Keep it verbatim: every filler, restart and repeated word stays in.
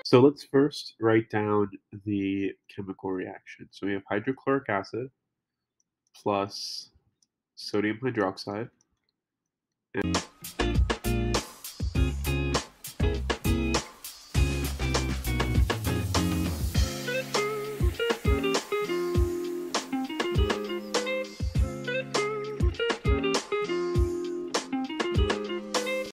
So let's first write down the chemical reaction. So we have hydrochloric acid plus sodium hydroxide. And